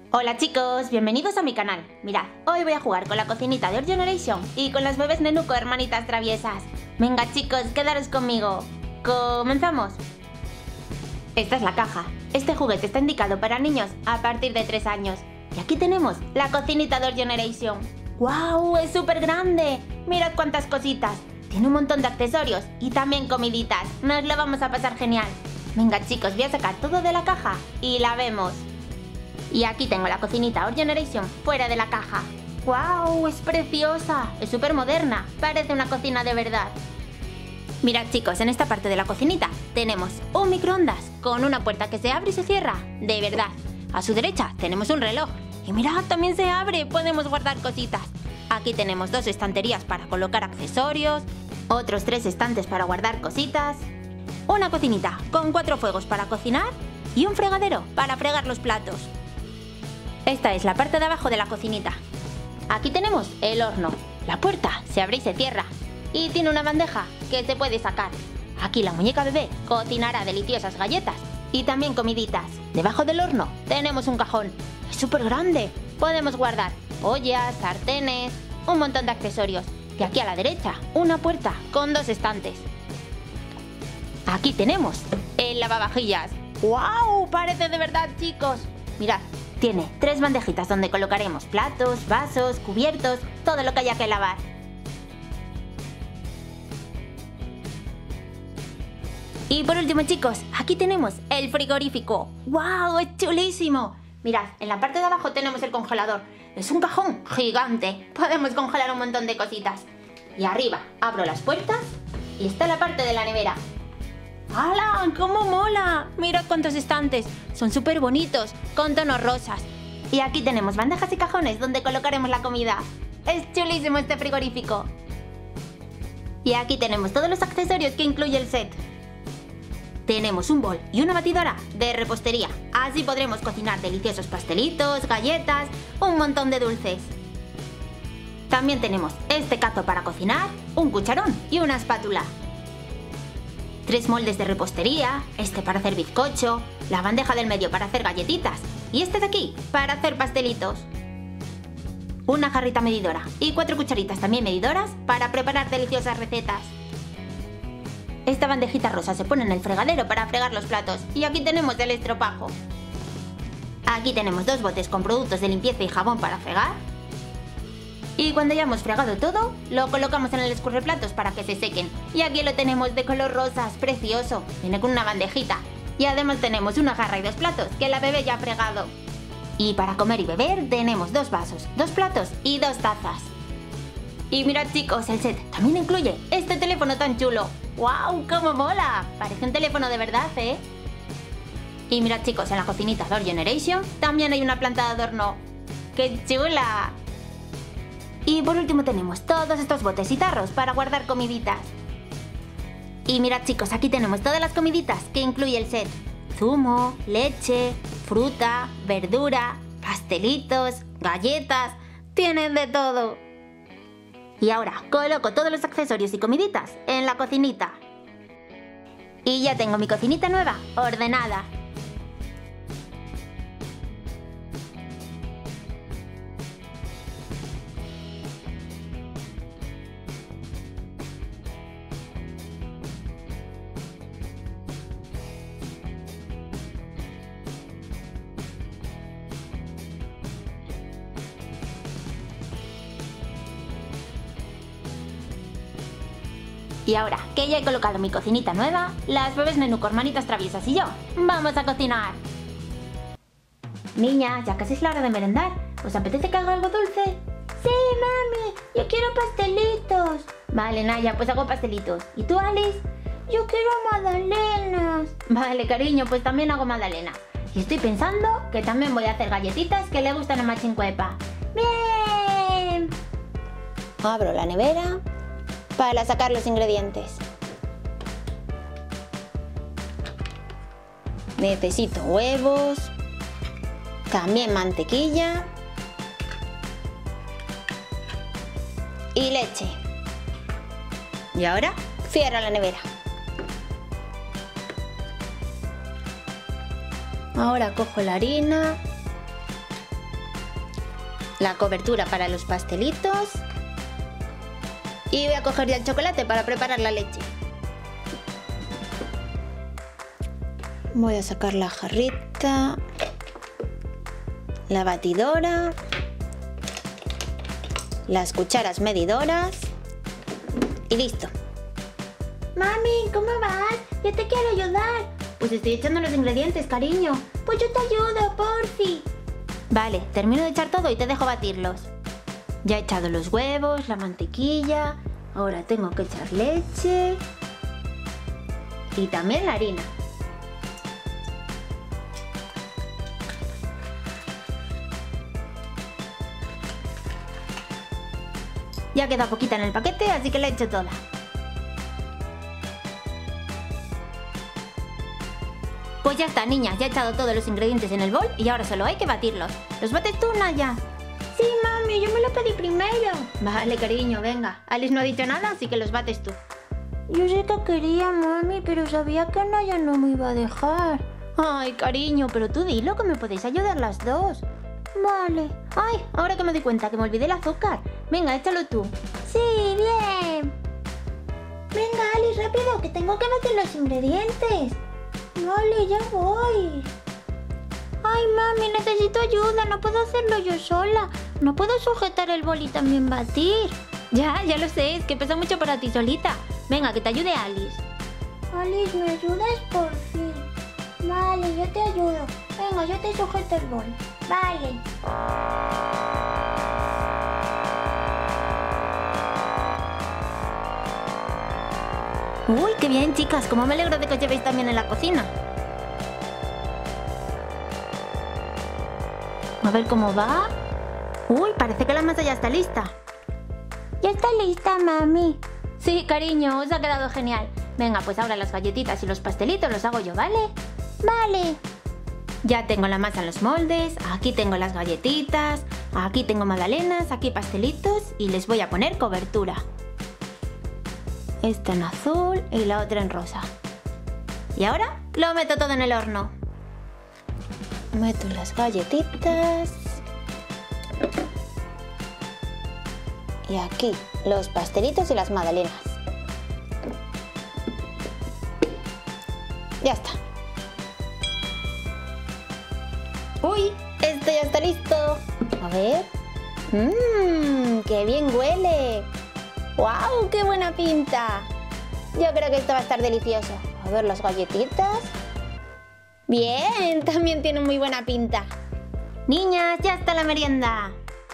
Hola chicos, bienvenidos a mi canal. Mirad, hoy voy a jugar con la cocinita de Our Generation y con las bebés Nenuco, hermanitas traviesas. Venga chicos, quedaros conmigo. ¡Comenzamos! Esta es la caja. Este juguete está indicado para niños a partir de 3 años. Y aquí tenemos la cocinita de Our Generation. ¡Guau! ¡Es súper grande! Mirad cuántas cositas. Tiene un montón de accesorios y también comiditas. Nos lo vamos a pasar genial. Venga chicos, voy a sacar todo de la caja y la vemos. Y aquí tengo la cocinita Our Generation fuera de la caja. ¡Guau! ¡Es preciosa! Es súper moderna. Parece una cocina de verdad. Mirad chicos, en esta parte de la cocinita tenemos un microondas con una puerta que se abre y se cierra. De verdad. A su derecha tenemos un reloj. Y mirad, también se abre. Podemos guardar cositas. Aquí tenemos 2 estanterías para colocar accesorios. Otros 3 estantes para guardar cositas. Una cocinita con 4 fuegos para cocinar. Y un fregadero para fregar los platos. Esta es la parte de abajo de la cocinita. Aquí tenemos el horno. La puerta se abre y se cierra. Y tiene una bandeja que se puede sacar. Aquí la muñeca bebé cocinará deliciosas galletas y también comiditas. Debajo del horno tenemos un cajón. Es súper grande. Podemos guardar ollas, sartenes, un montón de accesorios. Y aquí a la derecha una puerta con 2 estantes. Aquí tenemos el lavavajillas. ¡Guau! Parece de verdad chicos. Mirad. Tiene 3 bandejitas donde colocaremos platos, vasos, cubiertos, todo lo que haya que lavar. Y por último chicos, aquí tenemos el frigorífico. ¡Wow! ¡Es chulísimo! Mirad, en la parte de abajo tenemos el congelador. Es un cajón gigante. Podemos congelar un montón de cositas. Y arriba abro las puertas y está la parte de la nevera. ¡Hala! ¡Cómo mola! Mirad cuántos estantes. Son súper bonitos, con tonos rosas. Y aquí tenemos bandejas y cajones donde colocaremos la comida. Es chulísimo este frigorífico. Y aquí tenemos todos los accesorios que incluye el set. Tenemos un bol y una batidora de repostería. Así podremos cocinar deliciosos pastelitos, galletas, un montón de dulces. También tenemos este cazo para cocinar, un cucharón y una espátula. 3 moldes de repostería, este para hacer bizcocho, la bandeja del medio para hacer galletitas y este de aquí para hacer pastelitos. Una jarrita medidora y 4 cucharitas también medidoras para preparar deliciosas recetas. Esta bandejita rosa se pone en el fregadero para fregar los platos y aquí tenemos el estropajo. Aquí tenemos 2 botes con productos de limpieza y jabón para fregar. Y cuando ya hemos fregado todo, lo colocamos en el escurreplatos para que se sequen. Y aquí lo tenemos de color rosa, es precioso. Viene con una bandejita. Y además tenemos una jarra y 2 platos que la bebé ya ha fregado. Y para comer y beber tenemos 2 vasos, 2 platos y 2 tazas. Y mirad chicos, el set también incluye este teléfono tan chulo. ¡Wow! ¡Cómo mola! Parece un teléfono de verdad, ¿eh? Y mirad chicos, en la cocinita de Our Generation también hay una planta de adorno. ¡Qué chula! Y por último tenemos todos estos botes y tarros para guardar comiditas. Y mirad chicos, aquí tenemos todas las comiditas que incluye el set. Zumo, leche, fruta, verdura, pastelitos, galletas, tienen de todo. Y ahora coloco todos los accesorios y comiditas en la cocinita. Y ya tengo mi cocinita nueva, ordenada. Y ahora que ya he colocado mi cocinita nueva, las bebés Nenuco, hermanitas traviesas y yo, ¡vamos a cocinar! Niña, ya casi es la hora de merendar. ¿Os apetece que haga algo dulce? ¡Sí, mami! ¡Yo quiero pastelitos! Vale, Naya, pues hago pastelitos. ¿Y tú, Alice? ¡Yo quiero magdalenas! Vale, cariño, pues también hago magdalenas. Y estoy pensando que también voy a hacer galletitas que le gustan a Machincuepa. ¡Bien! Abro la nevera para sacar los ingredientes. Necesito huevos, también mantequilla y leche. Y ahora cierro la nevera. Ahora cojo la harina la cobertura para los pastelitos. Y voy a coger ya el chocolate para preparar la leche. Voy a sacar la jarrita, la batidora, las cucharas medidoras y listo. Mami, ¿cómo vas? Yo te quiero ayudar. Pues estoy echando los ingredientes, cariño. Pues yo te ayudo, porfi. Vale, termino de echar todo y te dejo batirlos. Ya he echado los huevos, la mantequilla. Ahora tengo que echar leche. Y también la harina. Ya queda poquita en el paquete, así que la he hecho toda. Pues ya está, niñas, ya he echado todos los ingredientes en el bol y ahora solo hay que batirlos. ¿Los bates tú, Naya? Sí, mami, yo me lo pedí primero. Vale, cariño, venga. Alice no ha dicho nada, así que los bates tú. Yo sé que quería, mami, pero sabía que Naya no me iba a dejar. Ay, cariño, pero tú dilo que me podéis ayudar las dos. Vale. Ay, ahora que me doy cuenta que me olvidé el azúcar. Venga, échalo tú. Sí, bien. Venga, Alice, rápido, que tengo que meter los ingredientes. Vale, ya voy. Ay, mami, necesito ayuda, no puedo hacerlo yo sola. No puedo sujetar el bol y también batir. Ya lo sé, es que pesa mucho para ti solita. Venga, que te ayude Alice. Alice, ¿me ayudas por fin? Vale, yo te ayudo. Venga, yo te sujeto el bol. Vale. Uy, qué bien, chicas. Cómo me alegro de que os llevéis también en la cocina. A ver cómo va. Uy, parece que la masa ya está lista. Ya está lista, mami. Sí, cariño, os ha quedado genial. Venga, pues ahora las galletitas y los pastelitos los hago yo, ¿vale? Vale. Ya tengo la masa en los moldes. Aquí tengo las galletitas. Aquí tengo magdalenas, aquí pastelitos. Y les voy a poner cobertura. Esta en azul y la otra en rosa. Y ahora lo meto todo en el horno. Meto las galletitas. Y aquí los pastelitos y las magdalenas. Ya está. ¡Uy! Esto ya está listo. A ver. ¡Qué bien huele! ¡Wow! ¡Qué buena pinta! Yo creo que esto va a estar delicioso. A ver las galletitas. ¡Bien! También tienen muy buena pinta. Niñas, ya está la merienda.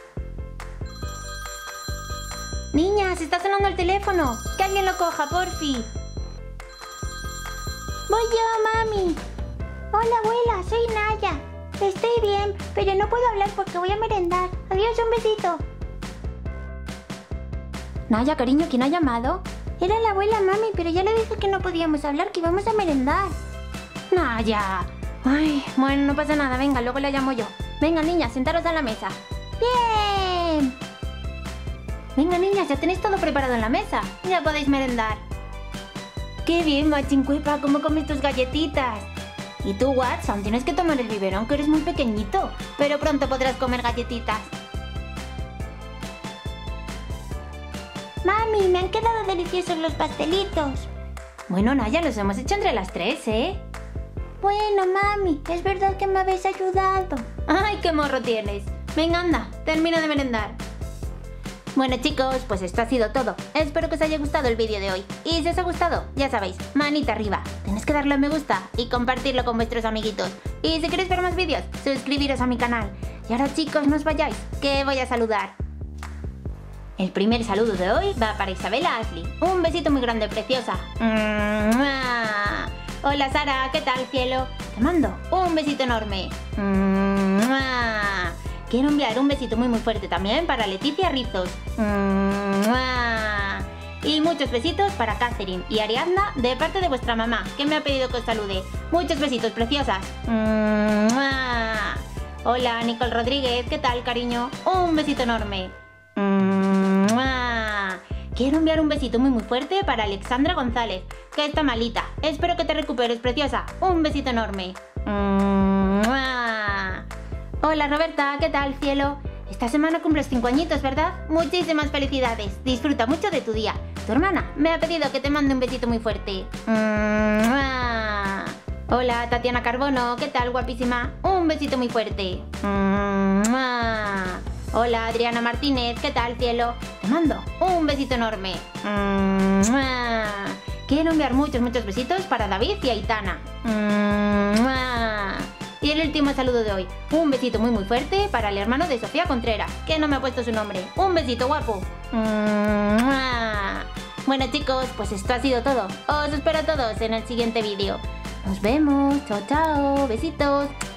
Niñas, está sonando el teléfono. Que alguien lo coja, porfi. Voy yo, mami. Hola, abuela, soy Naya. Estoy bien, pero no puedo hablar porque voy a merendar. Adiós, un besito. Naya, cariño, ¿quién ha llamado? Era la abuela, mami, pero ya le dije que no podíamos hablar, que íbamos a merendar. Naya. Ay, bueno, no pasa nada, venga, luego la llamo yo. Venga, niñas, sentaros a la mesa. ¡Bien! Venga, niñas, ya tenéis todo preparado en la mesa. Ya podéis merendar. ¡Qué bien, Machincuepa! ¿Cómo comes tus galletitas? Y tú, Watson, tienes que tomar el biberón, que eres muy pequeñito. Pero pronto podrás comer galletitas. Mami, me han quedado deliciosos los pastelitos. Bueno, Naya, los hemos hecho entre las tres, ¿eh? Bueno, mami, es verdad que me habéis ayudado. ¡Ay, qué morro tienes! Venga, anda, termina de merendar. Bueno, chicos, pues esto ha sido todo. Espero que os haya gustado el vídeo de hoy. Y si os ha gustado, ya sabéis, manita arriba. Tenéis que darle a me gusta y compartirlo con vuestros amiguitos. Y si queréis ver más vídeos, suscribiros a mi canal. Y ahora, chicos, no os vayáis, que voy a saludar. El primer saludo de hoy va para Isabela Ashley. Un besito muy grande, preciosa. Hola, Sara, ¿qué tal, cielo? Te mando un besito enorme. Quiero enviar un besito muy fuerte también para Leticia Rizos. Y muchos besitos para Catherine y Ariadna de parte de vuestra mamá, que me ha pedido que os salude. Muchos besitos, preciosas. Hola, Nicole Rodríguez, ¿qué tal, cariño? Un besito enorme. Quiero enviar un besito muy fuerte para Alexandra González, que está malita. Espero que te recuperes, preciosa. Un besito enorme. Hola, Roberta, ¿qué tal, cielo? esta semana cumples 5 añitos, ¿verdad? Muchísimas felicidades. Disfruta mucho de tu día. Tu hermana me ha pedido que te mande un besito muy fuerte. ¡Mua! Hola, Tatiana Carbono. ¿Qué tal, guapísima? Un besito muy fuerte. ¡Mua! Hola, Adriana Martínez. ¿Qué tal, cielo? Te mando un besito enorme. ¡Mua! Quiero enviar muchos besitos para David y Aitana. ¡Mua! Y el último saludo de hoy, un besito muy fuerte para el hermano de Sofía Contreras, que no me ha puesto su nombre. Un besito, guapo. Bueno, chicos, pues esto ha sido todo. Os espero a todos en el siguiente vídeo. Nos vemos. Chao, chao. Besitos.